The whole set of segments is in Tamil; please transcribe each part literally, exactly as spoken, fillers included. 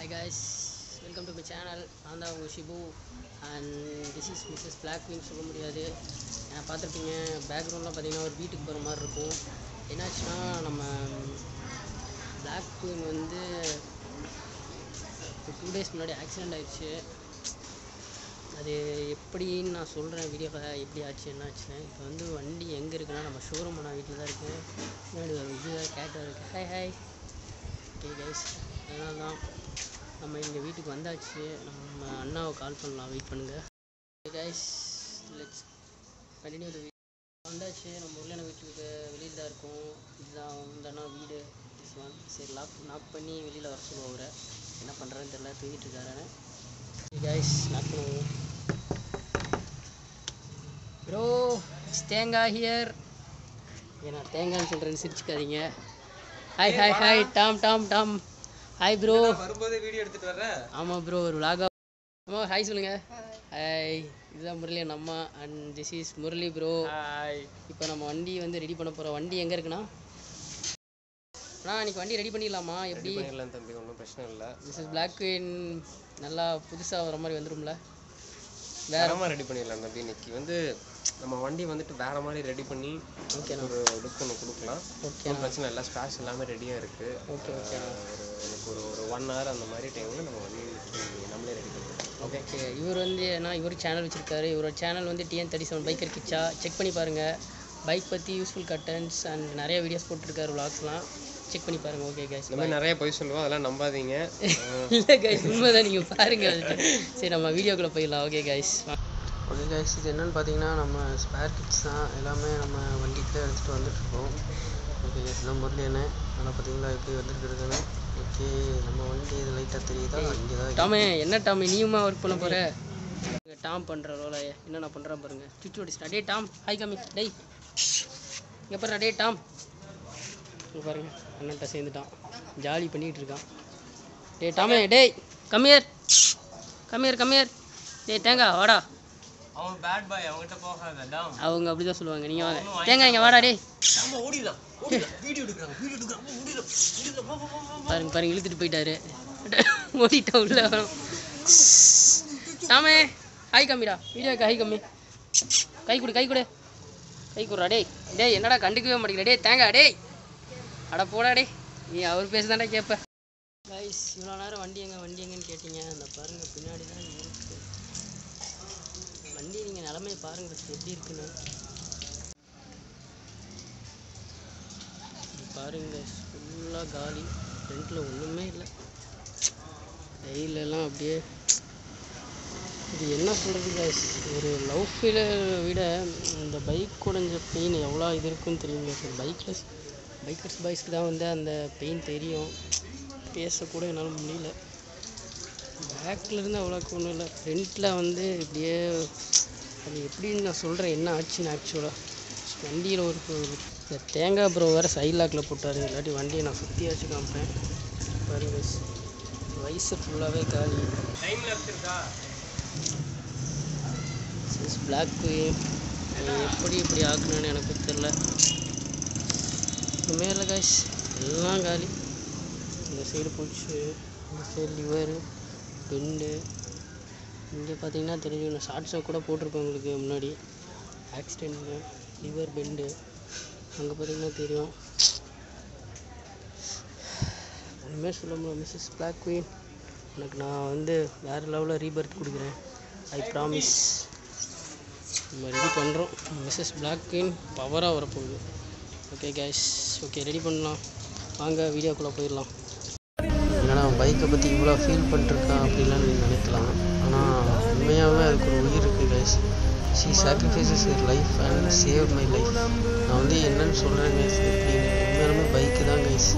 Hi guys, welcome to my channel. நான் தான் உங்கள் Shibu and this is Mrs Black Queen சொல்ல முடியாது. நான் பார்த்துருப்பீங்க பேக்ரவுண்ட்லாம் பார்த்தீங்கன்னா ஒரு வீட்டுக்கு போகிற மாதிரி இருக்கும். என்னாச்சுன்னா நம்ம பிளாக் குயின் வந்து ஒரு டூ டேஸ் முன்னாடி ஆக்சிடெண்ட் ஆகிடுச்சு. அது எப்படின்னு நான் சொல்கிறேன் வீடியோவில் எப்படி ஆச்சு என்ன ஆச்சுன்னு. இப்போ வந்து வண்டி எங்கே இருக்குன்னா நம்ம ஷோரூம் நான் வீட்டில் தான் இருக்கேன். முன்னாடி ஒரு இது கேட்டாக இருக்குது. ஹாய் ஹாய் ஓகே கைஸ், அதனால தான் நம்ம இங்கே வீட்டுக்கு வந்தாச்சு. நம்ம அண்ணாவை கால் பண்ணலாம், வெயிட் பண்ணுங்கள். Guys let's continue the video. வந்தாச்சு, நம்ம ஊரில் வீட்டுக்கு வெளியில் தான் இருக்கோம். இதுதான் இந்த அண்ணா வீடு. திஸ் ஒன் சரி லாக் நாக் பண்ணி வெளியில் வர சொல்லுவோம். அவரை என்ன பண்ணுறதுன்னு தெரியல, தூங்கிட்டு இருக்காரு. கைஸ் நாக் பண்ணுவோம். ப்ரோ தேங்காய் ஹியர். ஏன்னா தேங்காய்னு சொல்கிறேன்னு சிரிச்சுக்காதீங்க. Hi hi hi Tom Tom Tom hi bro. வரும்போது வீடியோ எடுத்துட்டு வர. ஆமாம் ப்ரோ, ஒரு vlog-ஆ. அம்மா ஹாய் சொல்லுங்கள். ஹாய், இதுதான் முரளி என் அம்மா and this is Murali bro. Hi. இப்போ நம்ம வண்டி வந்து ரெடி பண்ண போகிறோம். வண்டி எங்கே இருக்குண்ணா? அண்ணா இன்னைக்கு வண்டி ரெடி பண்ணிடலாமா? எப்படி பண்ணிடலாம் தம்பி, ஒன்றும் பிரச்சனை இல்லை. திஸ் இஸ் பிளாக் குயின் நல்லா புதுசாக வர மாதிரி வந்துடும்ல? வேற மாதிரி ரெடி பண்ணிடலாம் தம்பி. இன்னைக்கு வந்து நம்ம வண்டி வந்துட்டு வேற மாதிரி ரெடி பண்ணி ஓகே ஒரு லுக் ஒன்று கொடுக்கலாம். ஓகே பிரச்சனை இல்லை, ஸ்பேஸ் எல்லாமே ரெடியாக இருக்குது. ஓகே ஓகே ஒரு எனக்கு ஒரு ஒரு ஒன் ஹவர் அந்த மாதிரி டைமில் நம்ம வண்டி நம்மளே ரெடி பண்ணிக்கலாம். Okay okay. இவர் வந்து ஏன்னா இவர் சேனல் வச்சுருக்காரு. இவரோட சேனல் வந்து TN thirty seven biker Kicha. Check பண்ணி பாருங்கள். பைக் பற்றி யூஸ்ஃபுல் கண்டென்ட்ஸ் அண்ட் நிறைய வீடியோஸ் போட்டிருக்காரு, விளாக்ஸ்லாம் செக் பண்ணி பாருங்கள். ஓகே கைஸ், இந்த மாதிரி நிறைய போய் சொல்லுவோம், அதெல்லாம் நம்பாதீங்க. இல்லை கைஸ், உண்மைதான், நீங்கள் பாருங்கள். சரி நம்ம வீடியோக்குள்ளே போயிடலாம். Okay guys. ஓகே கைஸ், இது என்னென்னு பார்த்தீங்கன்னா நம்ம ஸ்பேர் கிட்ஸ் தான். எல்லாமே நம்ம வண்டிக்கு எடுத்துகிட்டு வந்துட்டுருக்கோம். ஓகே கைஸ், இதான் முரளி அண்ணன். நல்லா பார்த்தீங்களா எப்படி வந்துருக்குறதுன்னு. ஓகே, நம்ம வண்டி இது லைட்டாக தெரியுதா? இங்கே தான். டாமே என்ன டாமே, நீயுமா ஒர்க் பண்ண போகிற? டாம் பண்ணுற ரோலை என்னென்ன பண்ணுறான் பாருங்கள். சுற்றி ஓடிச்சுட்டா. டே டாம் ஹாய் காமி. டேய் இங்கே பாரு. டே டாம் இங்கே பாருங்க, அண்ணன்ட்ட சேர்ந்துட்டான், ஜாலி பண்ணிகிட்டு இருக்கான். டே டாமே, டேய் கம்மியர் கம்மியர் கம்மியர். டே தேங்காய் வாடா. அவன் பேட் பாய், அவங்ககிட்ட போகாத டாம். அவங்க அப்படி தான் சொல்லுவாங்க. நீங்கள் வாங்க தேங்காய் இங்கே வாடா. டே ஓடிடலாம் ஓடிடலாம், வீடியோ எடுக்கிறாங்க வீடியோ எடுக்கிறாங்க ஓடிடலாம். பாருங்க பாருங்க, இழுத்துட்டு போயிட்டாரு. ஓடிட்டா உள்ள. டாமே ஹாய் கம்மிடா, வீடியோக்கு ஹாய் கம்மி. கை கொடு கை கொடு கை கொடுறா. டேய் டேய் என்னடா கண்டுக்கவே மாட்டேங்கிற. டே தேங்காய். டேய் அட போடா. டே நீ அவர் பேசுதாண்டா கேட்ப. கைஸ் இவ்வளோ நேரம் வண்டி எங்கே வண்டி எங்கன்னு கேட்டீங்க. அந்த பாருங்கள் பின்னாடி தான் இருக்குது வண்டி. நீங்கள் நிலமையை பாருங்கள் ஃபஸ்ட்டு எப்படி இருக்குன்னு பாருங்க. ஃபுல்லாக காலி, ஃப்ரண்ட்டில் ஒன்றுமே இல்லை. கையிலலாம் அப்படியே இது என்ன சொல்கிறது கைஸ், ஒரு லவ் ஃபீலை விட இந்த பைக் உடஞ்ச பெயின் எவ்வளோ இது இருக்குன்னு தெரியுங்க. பைக்கில் பைக்கர்ஸ் பாய்ஸ்க்கு தான் வந்து அந்த பெயின் தெரியும். பேசக்கூட என்னால் முடியல. பேக்கில் இருந்து அவ்வளோக்கு ஒன்றும் இல்லை, ஃப்ரண்ட்டில் வந்து இப்படியே அது எப்படின்னு நான் சொல்கிறேன் என்ன ஆச்சுன்னு. ஆக்சுவலாக வண்டியில் ஒரு இந்த தேங்காய் ப்ரோ வேறு சைட் லாக்கில் போட்டாரு. இல்லாட்டி வண்டியை நான் சுற்றியாச்சு காமிப்பேன் பாருங்க. வயசு ஃபுல்லாகவே காலி. பிளாக் குயின் எப்படி இப்படி ஆக்கணுன்னு எனக்கு தெரியல. ஒன்றுமே இல்லை கைஸ், எல்லாம் காலி. இந்த சைடு போச்சு, இந்த சைடு லிவரு பெண்டு. இங்கே பார்த்தீங்கன்னா தெரியும், நான் ஷார்ட்ஸாக கூட போட்டிருப்பேன் உங்களுக்கு முன்னாடி. ஆக்சிடென்ட்டு லிவர் பெண்டு அங்கே பார்த்தீங்கன்னா தெரியும். ஒன்றுமே சொல்ல முடியும். மிஸ்ஸஸ் பிளாக் குயின், எனக்கு நான் வந்து வேறு லெவலில் ரீபர்த் கொடுக்குறேன். I promise. நம்ம ரெடி பண்ணுறோம். மிஸ்ஸஸ் பிளாக் குயின் பவராக வரப்போகுது. ஓகே கேஷ், ஓகே ரெடி பண்ணலாம். வாங்க வீடியோக்குள்ளே போயிடலாம். ஏன்னா பைக்கை பற்றி இவ்வளோ ஃபீல் பண்ணிருக்கான் அப்படின்லாம் நீங்கள் நினைக்கலாம். ஆனால் உண்மையாகவே அதுக்கு ஒரு உயிர் இருக்குது guys. She sacrifices her life and save my life. நான் வந்து என்னன்னு சொல்கிறேன் கைஸ், எப்படின்னு உண்மையாலுமே பைக்கு தான் கைஸ்.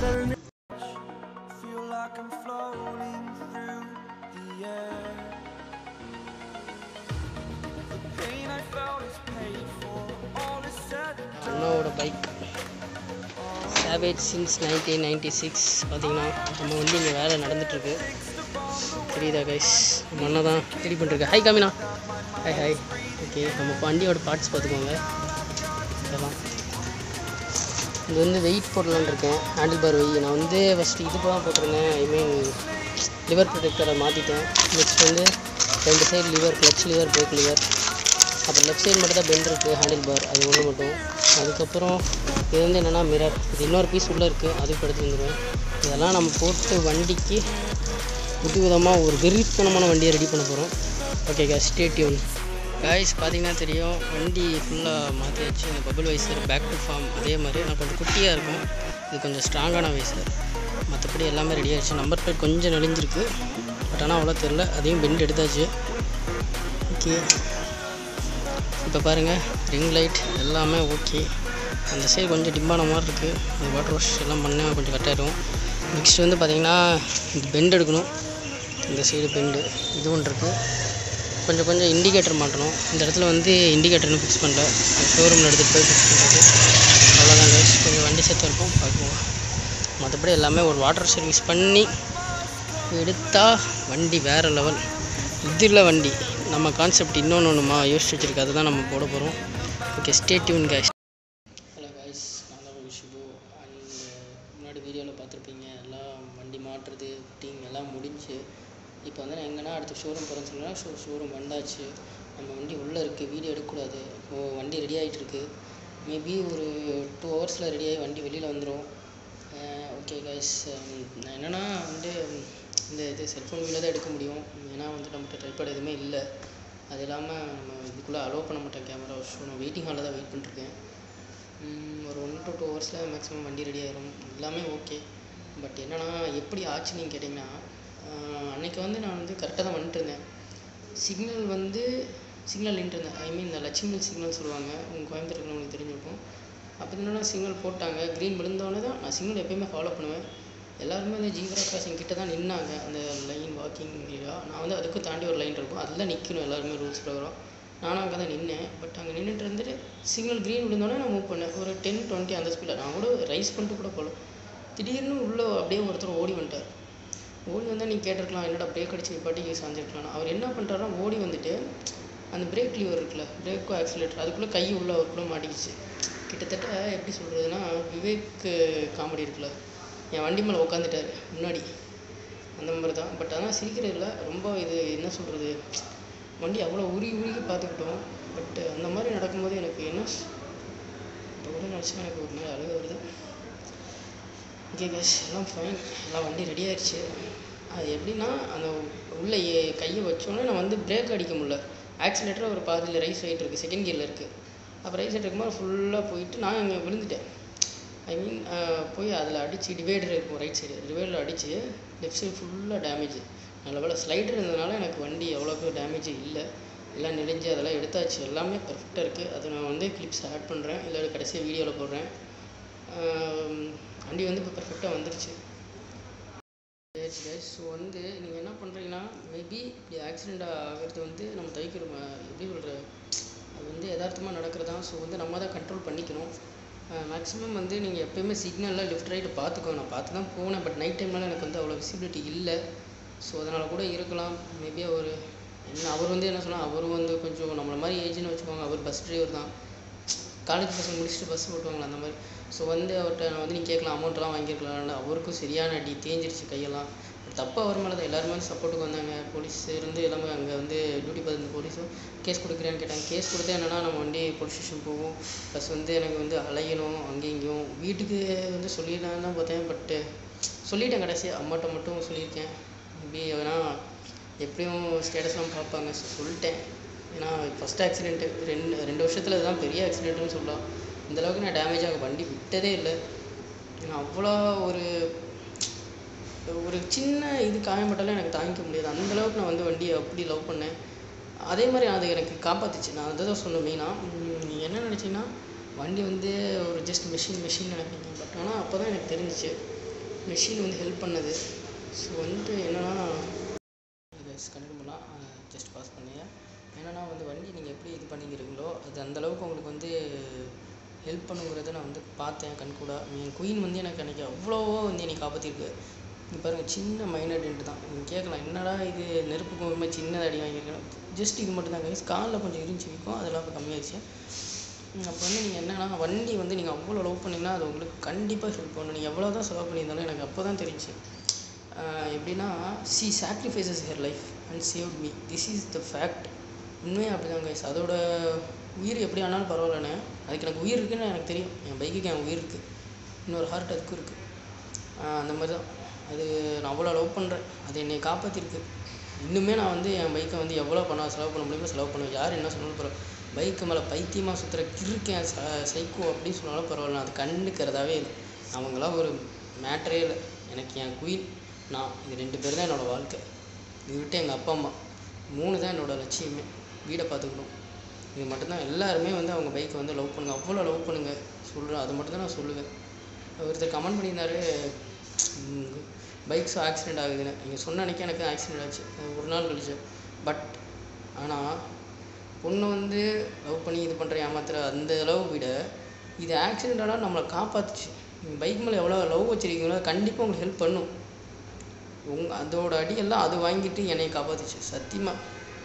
அண்ணாவோட bike savage since nineteen ninety six. பார்த்தீங்கன்னா நம்ம வந்து இங்கே வேலை நடந்துகிட்ருக்கு, தெரியுதா கைஸ்? நம்ம அண்ணா தான் ரெடி பண்ணிருக்கு. ஹாய் காமினா. Hi hi. ஓகே, நம்ம வண்டியோட பார்ட்ஸ் பார்த்துக்கோங்க. இதெல்லாம் இது வந்து வெயிட் போடலான்னு இருக்கேன். ஹேண்டில் பார் வெய் நான் வந்து ஃபஸ்ட்டு இது தான் போட்டிருந்தேன். ஐ மீன் லிவர் ப்ரொடெக்டரை மாற்றிட்டேன். நெக்ஸ்ட் வந்து ரெண்டு side lever, clutch lever, brake lever. அப்புறம் லெஃப்ட் சைடு மட்டும் தான் பெண்ட் இருக்குது ஹேண்டில் பார், அது ஒன்று மட்டும். அதுக்கப்புறம் இது வந்து என்னென்னா மிரர், இது இன்னொரு பீஸ் உள்ளே இருக்குது, அதுக்கு எடுத்து வந்துடுவேன். இதெல்லாம் நம்ம போட்டு வண்டிக்கு புது விதமாக ஒரு வெறித்தனமான வண்டியை ரெடி பண்ண போகிறோம். Okay guys, stay tuned. Guys பார்த்தீங்கன்னா தெரியும், வண்டி ஃபுல்லாக மாற்றியாச்சு. இந்த bubble visor back to form அதே மாதிரி நான் கொஞ்சம் குட்டியாக இருக்கும், இது கொஞ்சம் ஸ்ட்ராங்கான வைசர். மற்றபடி எல்லாமே ரெடி ஆகிடுச்சு. நம்பர் பிளேட் கொஞ்சம் நெளிஞ்சிருக்கு, பட் ஆனால் அவ்வளோ தெரில, அதையும் பெண்ட் எடுத்தாச்சு. ஓகே, இப்போ பாருங்கள் ரிங் லைட் எல்லாமே ஓகே. அந்த சைடு கொஞ்சம் டிம்பான மாதிரி இருக்குது, அது வாட்டர் வாஷ் எல்லாம் பண்ண கொஞ்சம் கட்டாயிடும். நெக்ஸ்ட் வந்து பார்த்திங்கன்னா இது பெண்ட் எடுக்கணும். இந்த சைடு பெண்டு இது ஒன்று இருக்குது. கொஞ்சம் கொஞ்சம் இண்டிகேட்டர் மாட்டணும். இந்த இடத்துல வந்து இண்டிகேட்டர்னு ஃபிக்ஸ் பண்ணல, ஷோரூமில் எடுத்துகிட்டு போய் ஃபிக்ஸ் பண்ணுறது. அவ்வளோதான் கைஸ், கொஞ்சம் வண்டி சேர்த்து இருக்கும் பார்க்குவோம். மற்றபடி எல்லாமே ஒரு வாட்டர் சர்வீஸ் பண்ணி எடுத்தால் வண்டி வேறு லெவல். இது இல்லை வண்டி, நம்ம கான்செப்ட் இன்னொன்று ஒன்றுமா யோசிச்சு வச்சுருக்கு, அதுதான் நம்ம போட போகிறோம். Okay, stay tuned guys. Hello guys, நான் தான் ஷிபு. அண்ட் முன்னாடி வீடியோவில் பார்த்துருப்பீங்க, எல்லாம் வண்டி மாட்டுறது ஃபிட்டிங் எல்லாம் முடிஞ்சு. இப்போ வந்து நான் எங்கன்னா அடுத்த ஷோரூம் போகிறேன்னு சொன்னால் ஷோ ஷோரூம் வந்தாச்சு. நம்ம வண்டி உள்ளே இருக்குது, வீடியோ எடுக்கக்கூடாது. இப்போது வண்டி ரெடி ஆகிட்டுருக்கு. மேபி ஒரு டூ ஹவர்ஸில் ரெடியாகி வண்டி வெளியில் வந்துடும். ஓகே கைஸ், நான் என்னென்னா வந்து இந்த இது செல்ஃபோன் வீடியோ தான் எடுக்க முடியும். ஏன்னா வந்து நம்மகிட்ட ட்ரைபாட் எதுவுமே இல்லை. அது இல்லாமல் நம்ம இதுக்குள்ளே அலோவ் பண்ண மாட்டேன் கேமரா. ஸோ நான் வெயிட்டிங் ஹாலில் தான் வெயிட் பண்ணிருக்கேன். ஒரு ஒன் டு டூ ஹவர்ஸில் மேக்ஸிமம் வண்டி ரெடி ஆகிடும். எல்லாமே ஓகே. பட் என்னென்னா எப்படி ஆச்சு நீங்கள் கேட்டிங்கன்னா, அன்றைக்கி வந்து நான் வந்து கரெக்டாக தான் வந்துட்டு இருந்தேன். சிக்னல் வந்து சிக்னல் நின்றுருந்தேன். ஐ மீன் இந்த லட்சுமி சிக்னல் சொல்லுவாங்க, உங்கள் கோயம்புத்தூருக்கு உங்களுக்கு தெரிஞ்சிருக்கும். அப்போ என்னென்னா சிக்னல் போட்டாங்க, க்ரீன் விழுந்தோடனே தான் நான் சிக்னல் எப்போயுமே ஃபாலோ பண்ணுவேன். எல்லாருமே அந்த ஜீப்ரா கிராசிங் கிட்ட தான் நின்னாங்க, அந்த லைன் வாக்கிங் இல்லையா. நான் வந்து அதுக்கும் தாண்டி ஒரு லைன் இருக்கும், அதில் நிற்கணும் எல்லாருமே ரூல்ஸ் ப்ரகாரம். நானும் அங்கே தான் நின்னேன். பட் அங்கே நின்றுட்டு இருந்துட்டு சிக்னல் க்ரீன் விழுந்தோடனே நான் மூவ் பண்ணேன். ஒரு டென் டுவெண்ட்டி அந்த ஸ்பீடில் நான் கூட ரைஸ் பண்ணிட்டு கூட போகல. திடீர்னு உள்ளே அப்படியே ஒருத்தர் ஓடி வந்துட்டார். ஓடி வந்தால் நீங்கள் கேட்டிருக்கலாம், என்னடா பிரேக் அடிச்சு பாட்டிக்கு சாஞ்சிருக்கலாம். அவர் என்ன பண்ணிட்டாருன்னா, ஓடி வந்துட்டு அந்த பிரேக் லீவர் இருக்குல்ல, பிரேக்கோ ஆக்சிலேட்டர், அதுக்குள்ளே கை உள்ளே அவருக்குள்ளே மாட்டிக்கிச்சு. கிட்டத்தட்ட எப்படி சொல்கிறதுனா, விவேக் காமெடி இருக்குல்ல, என் வண்டி மேலே உட்காந்துட்டார் முன்னாடி, அந்த மாதிரி தான். பட் ஆனால் சிரிக்கிறது இல்லை, ரொம்ப இது என்ன சொல்கிறது, வண்டி அவ்வளோ உருகி உருகி பார்த்துக்கிட்டோம். பட் அந்த மாதிரி நடக்கும்போது எனக்கு என்ன இப்போ கூட நினச்சா எனக்கு ஒரு மாதிரி அழுக வருது. ஓகே கேஸ், எல்லாம் ஃபைன், எல்லாம் வண்டி ரெடி ஆகிடுச்சு. அது எப்படின்னா, அந்த உள்ளே கையை வச்சோன்னே நான் வந்து பிரேக் அடிக்க முடியல. ஆக்சிலேட்டர் ஒரு பாதியில் ரைஸ் ஆகிட்டு இருக்குது, செகண்ட் கியரில் இருக்குது. அப்போ ரைஸ் ஆகிட்டு இருக்கும்போது ஃபுல்லாக போயிட்டு நான் அங்கே விழுந்துட்டேன். ஐ மீன் போய் அதில் அடித்து டிவைடர் இருக்கும் ரைட் சைடு, டிவைடரில் அடித்து லெஃப்ட் சைடு ஃபுல்லாக டேமேஜ். நல்ல வேலை ஸ்லைடர் இருந்ததுனால எனக்கு வண்டி எவ்வளோக்கு டேமேஜ் இல்லை. எல்லாம் நெளிஞ்சு அதெல்லாம் எடுத்தாச்சு, எல்லாமே பர்ஃபெக்டாக இருக்குது. அது நான் வந்து கிளிப்ஸ் ஆட் பண்ணுறேன், இல்லை கடைசியாக வீடியோவில் போடுறேன். வண்டி வந்து இப்போ பர்ஃபெக்டாக வந்துருச்சு. கைஸ், ஸோ வந்து நீங்கள் என்ன பண்ணுறீங்கன்னா, மேபி இப்படி ஆக்சிடெண்ட் ஆகிறது வந்து நம்ம தவிர்க்கிறோம். எப்படி சொல்கிற, அது வந்து யதார்த்தமாக நடக்கிறதான். ஸோ வந்து நம்ம தான் கண்ட்ரோல் பண்ணிக்கணும். மேக்ஸிமம் வந்து நீங்கள் எப்போயுமே சிக்னலில் லெஃப்ட் ரைட்டு பார்த்துக்கோங்க. நான் பார்த்து தான் போனேன், பட் நைட் டைம்னால எனக்கு வந்து அவ்வளோ விசிபிலிட்டி இல்லை. ஸோ அதனால் கூட இருக்கலாம். மேபி அவர் என்ன அவர் வந்து என்ன சொன்னால், அவரும் வந்து கொஞ்சம் நம்மளை மாதிரி ஏஜ்னு வச்சுக்கோங்க. அவர் பஸ் டிரைவர் தான், காலேஜ் பசங்க முடிச்சுட்டு பஸ் ஓட்டுவாங்களா அந்த மாதிரி. ஸோ வந்து அவர்கிட்ட வந்து நீங்கள் கேட்கலாம், அமௌண்ட்லாம் வாங்கியிருக்கலாம்னு. அவருக்கும் சரியான அடி, தேஞ்சிருச்சு கையெல்லாம். தப்பு அவர் மேலே தான். எல்லாருமே சப்போர்ட்டுக்கு வந்தாங்க, போலீஸ் இருந்து எல்லாமே. அங்கே வந்து டியூட்டி பார்த்து போலீஸும் கேஸ் கொடுக்குறேன்னு கேட்டாங்க. கேஸ் கொடுத்தா என்னென்னா, நம்ம வண்டி போலீஸ் ஸ்டேஷன் போகும், ப்ளஸ் வந்து எனக்கு வந்து அலையணும் அங்கேயும் இங்கேயும். வீட்டுக்கு வந்து சொல்லிடலான்னு தான் பார்த்தேன், பட்டு சொல்லிட்டேன் கடைசியாக. அம்மாட்ட மட்டும் சொல்லியிருக்கேன். மேபி ஏன்னா எப்படியும் ஸ்டேட்டஸ்லாம் பார்ப்பாங்க, ஸோ சொல்லிட்டேன். ஏன்னா ஃபஸ்ட் ஆக்சிடென்ட்டு ரெண்டு ரெண்டு வருஷத்தில் இதுதான் பெரிய ஆக்சிடென்ட்டுன்னு சொல்லலாம். இந்தளவுக்கு நான் டேமேஜ் ஆக வண்டி விட்டதே இல்லை. ஏன்னா அவ்வளோ ஒரு ஒரு சின்ன இது காயப்பட்டாலும் எனக்கு தாங்கிக்க முடியாது. அந்தளவுக்கு நான் வந்து வண்டியை அப்படி லவ் பண்ணேன். அதே மாதிரி அது எனக்கு காப்பாற்றுச்சு. நான் அதை தான் சொன்னேன் மெயினாக. நீங்கள் என்ன நினச்சிங்கன்னா, வண்டி வந்து ஒரு ஜஸ்ட் மெஷின் மெஷின் நினைப்பீங்க. பட் ஆனால் அப்போ தான் எனக்கு தெரிஞ்சிச்சு மெஷின் வந்து ஹெல்ப் பண்ணது. ஸோ வந்துட்டு என்னென்னா, கண்டினியூ பண்ணலாம், ஜஸ்ட் பாஸ் பண்ணிங்க. என்னென்னா வந்து வண்டி நீங்கள் எப்படி இது பண்ணிக்கிறீங்களோ அது அந்தளவுக்கு உங்களுக்கு வந்து ஹெல்ப் பண்ணுங்கிறத நான் வந்து பார்த்தேன் கண்கூட. என் குயின் வந்து எனக்கு அன்றைக்கி அவ்வளோவோ வந்து என்னை காப்பாற்றிருக்கு. இங்கே பாருங்கள், சின்ன மைனர் டென்ட் தான். நீங்கள் கேட்கலாம், என்னடா இது நெருப்பு கோவமே சின்ன அடி வாங்கியிருக்கேன். ஜஸ்ட் இது மட்டும் தான் கைஸ். காலில் கொஞ்சம் இருந்துச்சு வைக்கும், அதெல்லாம் இப்போ கம்மியாகிடுச்சு. அப்போ வந்து நீங்கள் என்னன்னா வண்டி வந்து நீங்கள் அவ்வளோ லவ் பண்ணிங்கன்னா அது உங்களுக்கு கண்டிப்பாக ஹெல்ப் பண்ணணும். நீங்கள் எவ்வளோ தான் செலவு பண்ணியிருந்தாலும் எனக்கு அப்போ தான் தெரிஞ்சு எப்படின்னா she sacrifices her life and save me, this is the fact. உண்மையாக அப்படி தான் கைஸ். அதோட உயிர் எப்படி ஆனாலும் பரவாயில்லண்ணே, அதுக்கு எனக்கு உயிர் இருக்குதுன்னு எனக்கு தெரியும். என் பைக்குக்கு என் உயிர் இருக்குது, இன்னொரு ஹார்ட் அதுக்கும் இருக்குது. அந்த மாதிரி தான் அது. நான் அவ்வளோ லவ் பண்ணுறேன், அது என்னை காப்பாற்றிருக்கு. இன்னுமே நான் வந்து என் பைக்கை வந்து எவ்வளோ பண்ண செலவு பண்ண முடியுமோ செலவு பண்ணுவேன். யார் என்ன சொன்னாலும் பரவாயில்ல. பைக்கு மேலே பைத்தியமாக சுற்றுற கிறுக்கேன் ச சைக்கோ அப்படின்னு சொன்னாலும் பரவாயில்ல, நான் அது கண்டுக்கிறதாவே இல்லை. அவங்களாம் ஒரு மேட்டரே இல்லை. எனக்கு என் குயின் நான், இது ரெண்டு பேர் தான் என்னோடய வாழ்க்கை. இது விட்டு எங்கள் அப்பா அம்மா மூணு தான் என்னோடய லட்சியமே. வீடை பார்த்துக்கணும், இது மட்டும்தான். எல்லாருமே வந்து அவங்க பைக்கை வந்து லவ் பண்ணுங்கள், அவ்வளோ லவ் பண்ணுங்கள் சொல்கிறேன். அது மட்டும் தான் நான் சொல்லுவேன். ஒருத்தர் கமெண்ட் பண்ணியிருந்தாரு, பைக்ஸ் ஆக்சிடெண்ட் ஆகுதுன்னு. நீங்கள் சொன்ன அன்றைக்கி எனக்கு ஆக்சிடெண்ட் ஆச்சு ஒரு நாள் கழிச்சு. பட் ஆனால் பொண்ணு வந்து லவ் பண்ணி இது பண்ணுற ஏமாத்துற அந்த லவ் விட இது ஆக்சிடெண்ட் ஆனால் நம்மளை காப்பாற்றுச்சு. நீங்கள் பைக் மேலே எவ்வளோ லவ் வச்சுருக்கீங்களோ அது கண்டிப்பாக உங்களுக்கு ஹெல்ப் பண்ணும். உங்கள் அதோட அடியெல்லாம் அது வாங்கிட்டு என்னை காப்பாற்றுச்சு சத்தியமாக.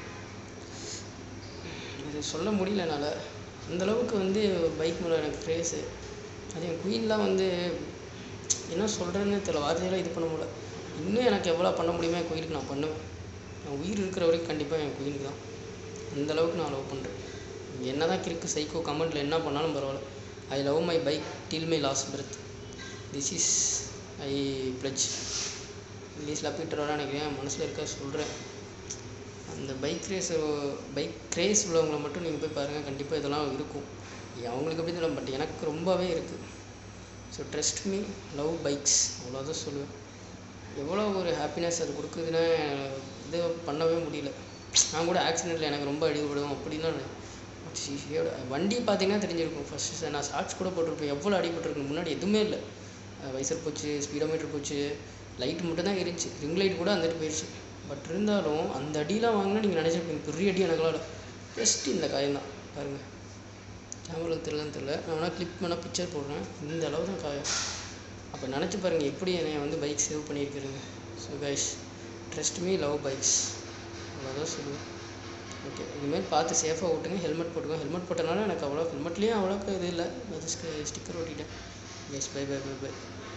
இது சொல்ல முடியல என்னால், அந்தளவுக்கு வந்து பைக் மேலே எனக்கு க்ரேஸு. அது என் குயின்லாம் வந்து என்ன சொல்கிறேன்னு தெரியல, வார்த்தையெல்லாம் இது பண்ண முடியல. இன்னும் எனக்கு எவ்வளோ பண்ண முடியுமோ என் குயிலுக்கு நான் பண்ணுவேன். என் உயிர் இருக்கிற வரைக்கும் கண்டிப்பாக என் குயிலுக்கு தான். அந்தளவுக்கு நான் லவ் பண்ணுறேன். என்ன தான் கிறுக்கு சைக்கோ கமெண்ட்டில் என்ன பண்ணாலும் பரவாயில்ல. I love my bike till my last breath, this is I pledge. இங்கிலீஷில் அப்பீட்டர் வர நினைக்கிறேன், மனசில் இருக்க சொல்கிறேன். அந்த பைக் ரேஸ் பைக் கிரேஸ் உள்ளவங்களை மட்டும் நீங்கள் போய் பாருங்கள், கண்டிப்பாக இதெல்லாம் இருக்கும். அவங்களுக்கு எப்படி தெரியல, பட் எனக்கு ரொம்பவே இருக்குது. So trust me, love bikes, அவ்வளோதான் சொல்லுவேன். எவ்வளோ ஒரு ஹாப்பினஸ் அது கொடுக்குதுன்னா இது பண்ணவே முடியல. நான் கூட ஆக்சிடெண்ட்டில் எனக்கு ரொம்ப அடிபடும் அப்படின்னா வண்டி பார்த்தீங்கன்னா தெரிஞ்சிருக்கும். ஃபஸ்ட்டு நான் ஷார்ட்ஸ் கூட போட்டிருப்பேன், எவ்வளோ அடிபட்டுருக்கு. முன்னாடி எதுவுமே இல்லை, வைசர் போச்சு, ஸ்பீடோமீட்டர் போச்சு, லைட் மட்டும் தான் இருந்துச்சு, ரிங் லைட் கூட வந்துட்டு போயிடுச்சு. பட் இருந்தாலும் அந்த அடியெலாம் வாங்கினா நீங்கள் நினச்சிருப்பீங்க பெரிய அடி எனக்குலாம். ஜஸ்ட் இந்த காயம் தான் பாருங்கள், கேமரா தெரியலன்னு தெரியல, நான் வேணால் கிளிப் வேணால் பிக்சர் போடுறேன். இந்த அளவு தான் காயம். அப்போ நினச்சி பாருங்கள் எப்படி என்னை வந்து பைக் சேவ் பண்ணியிருக்கிறேங்க. So guys, trust me, love bikes, அவ்வளோதான் சொல்லுவேன். ஓகே, இதுமாரி பார்த்து சேஃபாக ஓட்டுங்க, ஹெல்மெட் போட்டுக்கோங்க. ஹெல்மெட் போட்டனால எனக்கு அவ்வளோ ஹெல்மெட்லேயும் அவ்வளோக்கு இது இல்லை, அது ஸ்டிக்கர் ஓட்டிட்டேன். Guys, bye bye bye by.